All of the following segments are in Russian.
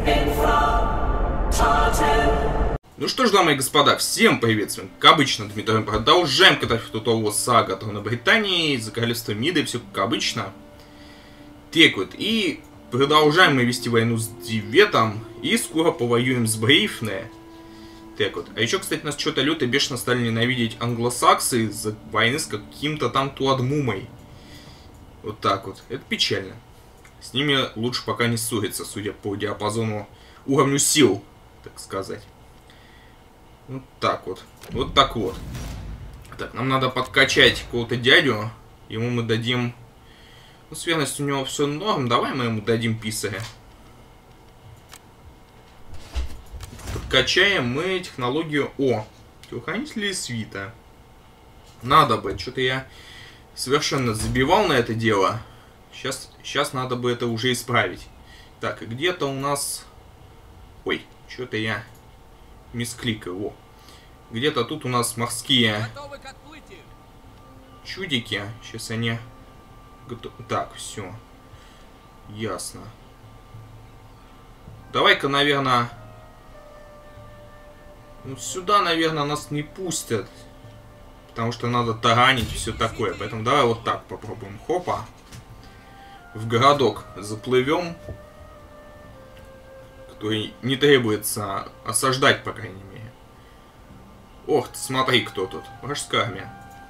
Ну что ж, дамы и господа, всем привет, с вами, как обычно, Дмитрий. Продолжаем катать в Тутового Сага Трона Британии, за королевство Миды, все как обычно. Так вот, и продолжаем мы вести войну с Диветом, и скоро повоюем с Брифне. Так вот, а еще, кстати, нас что-то люто бешено стали ненавидеть англосаксы из-за войны с каким-то там Туадмумой. Вот так вот, это печально. С ними лучше пока не ссориться, судя по диапазону, уровню сил, так сказать. Вот так вот. Вот так вот. Так, нам надо подкачать какого-то дядю. Ему мы дадим... Ну, с верностью у него все норм. Давай мы ему дадим писаря. Подкачаем мы технологию... О! Телохранители свита. Надо бы. Что-то я совершенно забивал на это дело. Сейчас надо бы это уже исправить. Так, и где-то у нас... Ой, что-то я... мискликаю. Где-то тут у нас морские чудики. Сейчас они готовы. Так, все. Ясно. Давай-ка, наверное... Ну, сюда, наверное, нас не пустят. Потому что надо таранить и все такое. Поэтому давай вот так попробуем. Хопа. В городок заплывем. Который не требуется осаждать, по крайней мере. Ох, ты смотри, кто тут. Вражеская армия.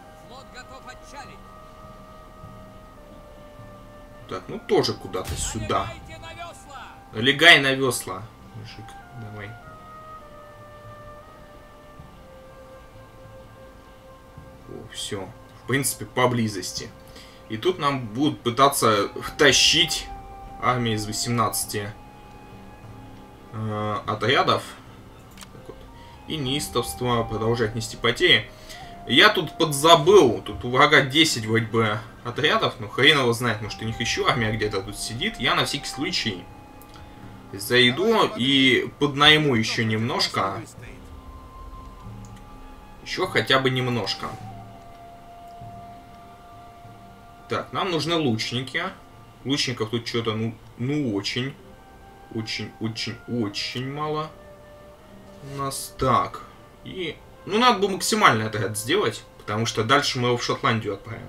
Так, ну тоже куда-то сюда. Налегай на весла. Мужик, давай. О, все. В принципе, поблизости. И тут нам будут пытаться втащить армию из 18 отрядов. Вот. И неистовство продолжает нести потери. Я тут подзабыл. Тут у врага 10 вроде бы отрядов. Ну хрен его знает. Может, у них еще армия где-то тут сидит. Я на всякий случай зайду и поднайму еще немножко. Еще хотя бы немножко. Так, нам нужны лучники. Лучников тут что-то, ну очень. Очень мало у нас. Так. И... Ну, надо бы максимальный отряд сделать, потому что дальше мы его в Шотландию отправим.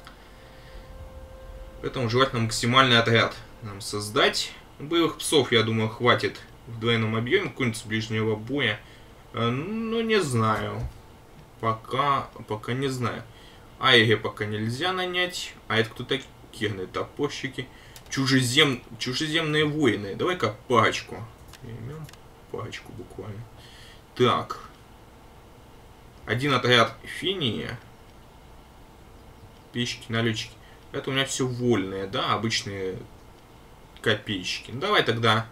Поэтому желательно максимальный отряд нам создать. Боевых псов, я думаю, хватит в двойном объеме. Какой-нибудь с ближнего боя. Ну, не знаю. Пока не знаю. Айри пока нельзя нанять. А это кто такие? Керные топорщики. Чужеземные воины. Давай-ка парочку. Переймем парочку буквально. Так. Один отряд Финии. Копейщики, налетчики. Это у меня все вольные, да? Обычные копейщики. Ну, давай тогда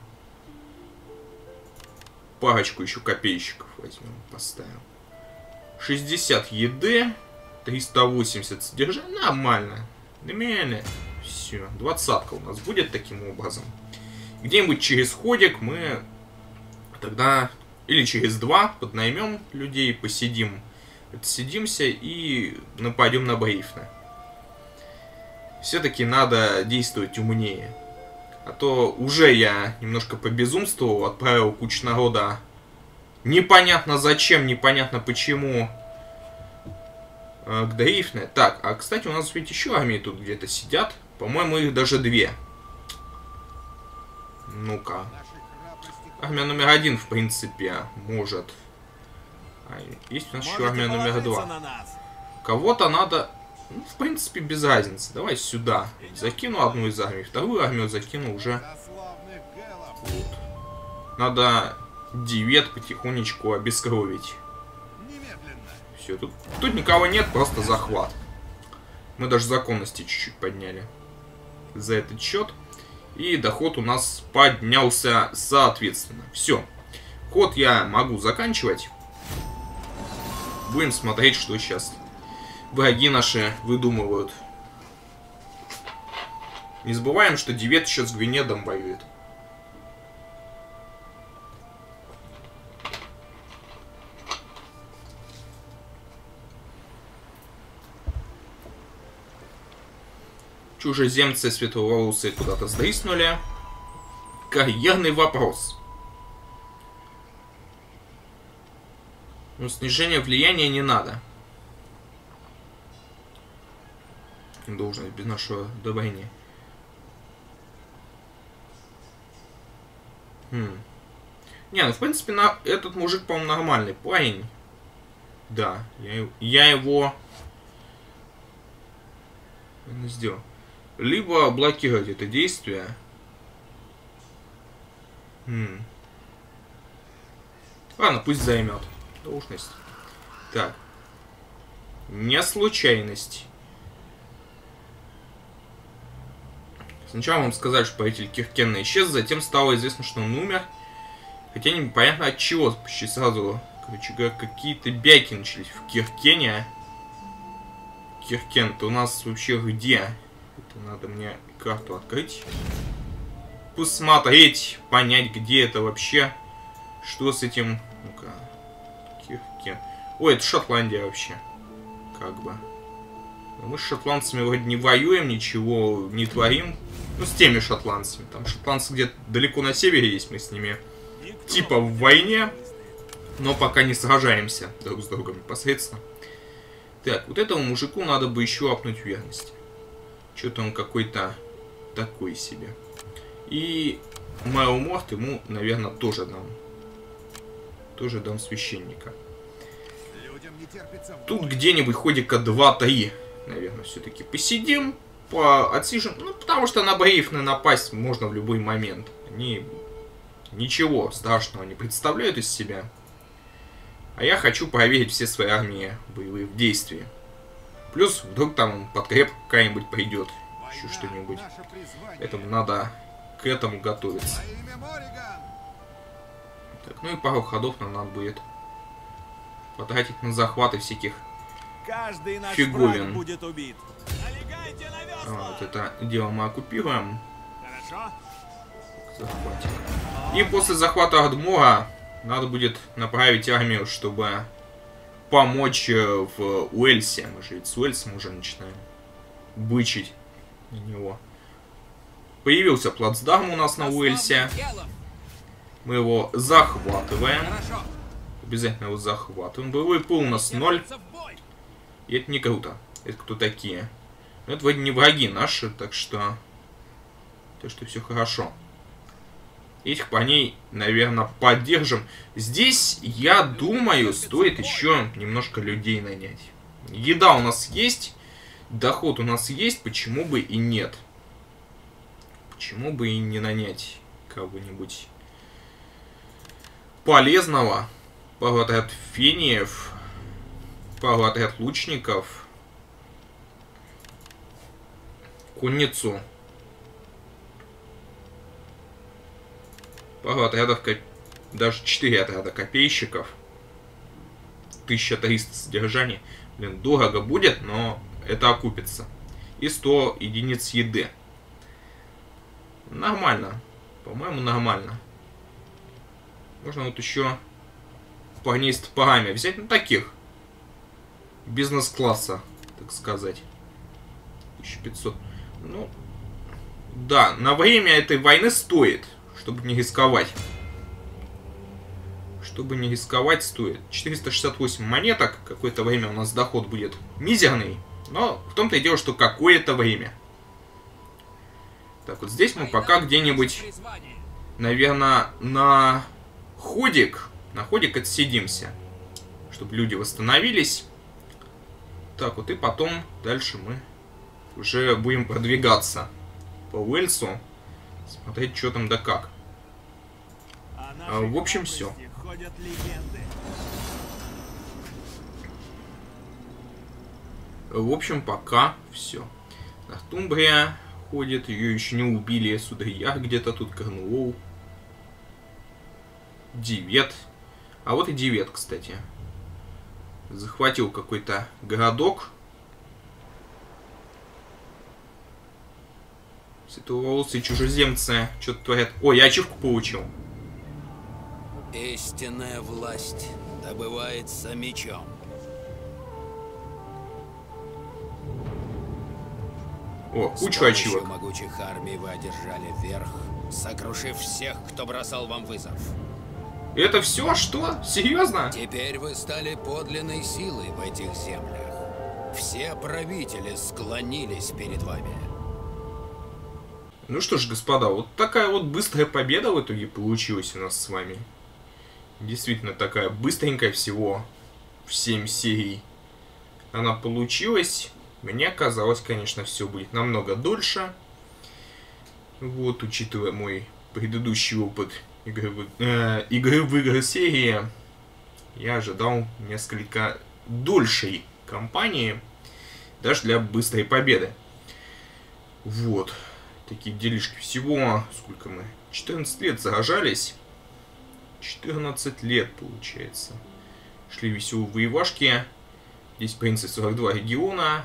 парочку еще копейщиков возьмем. Поставим. 60 еды. 380 содержания. Нормально. Нормально. Все, 20-ка у нас будет таким образом. Где-нибудь через ходик мы тогда, или через 2 поднаймем людей, посидим, отсидимся и нападем на Брифне. Все-таки надо действовать умнее. А то уже я немножко побезумствовал, отправил кучу народа. Непонятно зачем, непонятно почему. К Брифне. Так, а кстати, у нас ведь еще армии тут где-то сидят. По-моему, их даже 2. Ну-ка. Армия номер 1, в принципе, может. А есть у нас еще армия номер 2. Кого-то надо... Ну, в принципе, без разницы. Давай сюда. Закину одну из армий. Вторую армию закину уже. Вот. Надо Дивет потихонечку обескровить. Все, тут никого нет, просто захват. Мы даже законности чуть-чуть подняли за этот счет. И доход у нас поднялся соответственно. Все. Ход я могу заканчивать. Будем смотреть, что сейчас враги наши выдумывают. Не забываем, что Дивет еще с Гвинедом воюет. Чужеземцы светловолосые куда-то сдриснули. карьерный вопрос. Но снижение влияния не надо. Должность без нашего одобрения. Не, ну в принципе этот мужик, по-моему, нормальный парень. Да, я его сделал. Либо блокировать это действие. Ладно, пусть займет должность. Так. Не случайность. Сначала вам сказали, что правитель Киркена исчез, затем стало известно, что он умер. Хотя непонятно от чего. Почти сразу, короче говоря, какие-то бяки начались в Киркене. Киркен-то у нас вообще где? Это надо мне карту открыть. Посмотреть, понять, где это вообще. Что с этим... Ну-ка. Киркен. Ой, это Шотландия вообще. Как бы. Но мы с шотландцами вроде не воюем, ничего не творим. Ну, с теми шотландцами. Там шотландцы где-то далеко на севере есть, мы с ними типа в войне. Но пока не сражаемся друг с другом непосредственно. Так, вот этому мужику надо бы еще апнуть верность. Что-то он какой-то такой себе. И Мэру Морт ему, наверное, тоже дам. Тоже дам священника. Тут где-нибудь ходика 2-3, наверное, все-таки посидим, отсижим. Ну, потому что на боев напасть можно в любой момент. Они ничего страшного не представляют из себя. А я хочу проверить все свои армии боевые в действии. Плюс вдруг там подкреп какая-нибудь придет. Еще что-нибудь. Поэтому надо к этому готовиться. Так, ну и пару ходов нам надо будет потратить на захваты всяких фиговин. Вот это дело мы оккупируем. Захватим. И после захвата Ардмора надо будет направить армию, чтобы помочь в Уэльсе. Мы же ведь с Уэльсом уже начинаем бычить на него. Появился плацдарм у нас на Уэльсе. Мы его захватываем. Обязательно его захватываем. Боевой пул у нас 0. И это не круто. Это кто такие? Но это вроде не враги наши, так что... все хорошо. Этих парней, наверное, поддержим. Здесь, я думаю, стоит еще немножко людей нанять. Еда у нас есть. Доход у нас есть. Почему бы и нет? Почему бы и не нанять кого-нибудь полезного? Пару отряд фениев. Пару отряд лучников. Конницу. Пару отрядов, даже 4 отряда копейщиков. 1300 содержаний. Блин, дорого будет, но это окупится. И 100 единиц еды. Нормально. По-моему, нормально. Можно вот еще парней с топорами взять. Ну, таких. Бизнес-класса, так сказать. 1500. Ну, да, на время этой войны стоит. Чтобы не рисковать. Чтобы не рисковать, стоит. 468 монеток. Какое-то время у нас доход будет мизерный. Но в том-то и дело, что какое-то время. Так, вот здесь мы пока где-нибудь, наверное, на ходик отсидимся. Чтобы люди восстановились. Так, вот и потом дальше мы уже будем продвигаться по Уэльсу. Смотреть, что там да как. В общем, все. В общем, пока все. Нортумбрия ходит, ее еще не убили. Судрияр где-то тут, Корнуолл. Дивет. А вот и Дивет, кстати. Захватил какой-то городок. Светловолосые чужеземцы что-то творят. Ой, я ачивку получил. Истинная власть добывается мечом. О, кучу С ачивок. помощью могучих армий вы одержали верх, сокрушив всех, кто бросал вам вызов. Это все? Что? Серьезно? Теперь вы стали подлинной силой в этих землях. Все правители склонились перед вами. Ну что ж, господа, вот такая вот быстрая победа в итоге получилась у нас с вами. Действительно такая быстренькая, всего в 7 серий она получилась. Мне казалось, конечно, все будет намного дольше. Вот, учитывая мой предыдущий опыт игры в игры серии, я ожидал несколько дольшей кампании, даже для быстрой победы. Вот, такие делишки. Всего, сколько мы? 14 лет заражались. 14 лет, получается. Шли веселые воевашки. Здесь, в принципе, 42 региона.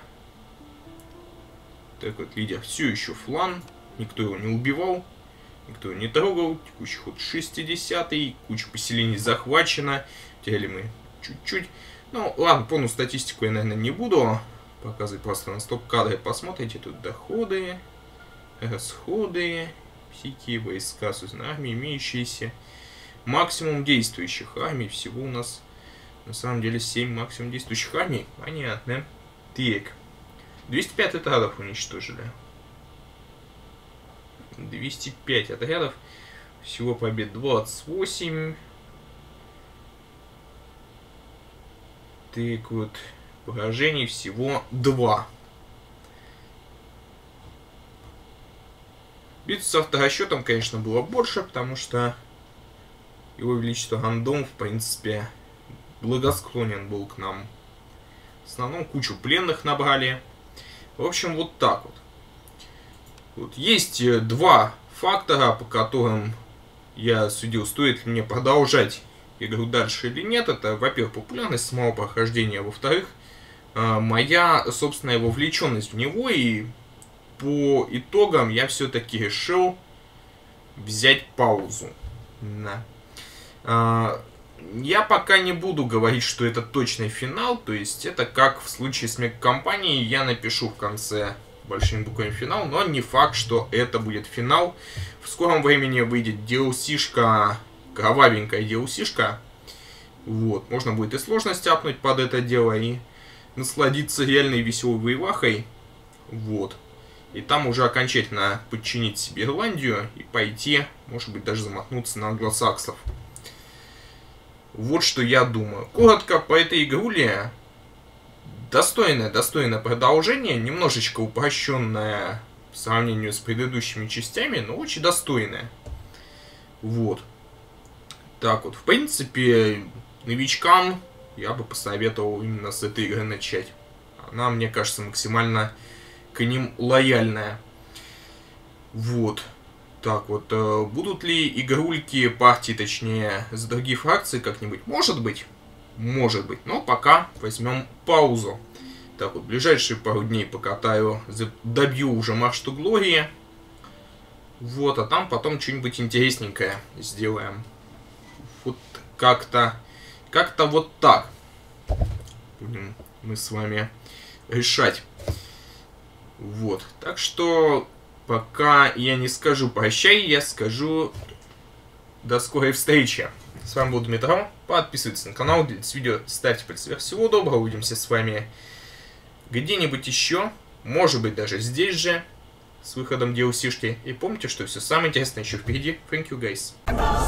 Так вот, лидер все еще флан. Никто его не убивал. Никто его не трогал. Текущий ход 60-й. Куча поселений захвачена. Теряли мы чуть-чуть. Ну, ладно, полную статистику я, наверное, не буду показывать. Просто на стоп-кадре посмотрите. Тут доходы, расходы, всякие войска созданной армии, имеющиеся. Максимум действующих армий. Всего у нас, на самом деле, 7 максимум действующих армий. Понятно. Так. 205 отрядов уничтожили. 205 отрядов. Всего побед 28. Так вот. Поражений всего 2. Битв с авторасчетом, конечно, было больше, потому что его величество Гандон, в принципе, благосклонен был к нам. В основном кучу пленных набрали. В общем, вот так вот. Вот есть два фактора, по которым я судил, стоит ли мне продолжать игру дальше или нет. Это, во-первых, популярность самого прохождения, во-вторых, моя собственная вовлеченность в него. И по итогам я все-таки решил взять паузу. Да. Я пока не буду говорить, что это точный финал, то есть это как в случае с мега-компанией, я напишу в конце большими буквами финал, но не факт, что это будет финал. В скором времени выйдет DLC-шка, кровавенькая DLC-шка. Вот, можно будет и сложность апнуть под это дело, и насладиться реальной веселой воевахой. Вот. И там уже окончательно подчинить себе Ирландию и пойти, может быть, даже замахнуться на англосаксов. Вот что я думаю. Коротко по этой игруле. Достойное продолжение. Немножечко упрощенное в сравнении с предыдущими частями, но очень достойное. Вот. Так вот. В принципе, новичкам я бы посоветовал именно с этой игры начать. Она, мне кажется, максимально к ним лояльная. Вот. Так вот, будут ли игрульки, партии, точнее, с других фракций как-нибудь? Может быть, но пока возьмем паузу. Так вот, ближайшие пару дней покатаю, добью уже March to Glory. Вот, а там потом что-нибудь интересненькое сделаем. Вот как-то вот так будем мы с вами решать. Вот, так что пока я не скажу прощай, я скажу до скорой встречи. С вами был Дмитро. Подписывайтесь на канал, делитесь видео, ставьте пальцы вверх. Всего доброго, увидимся с вами где-нибудь еще. Может быть, даже здесь же, с выходом DLC-шки. И помните, что все самое интересное еще впереди. Thank you, guys.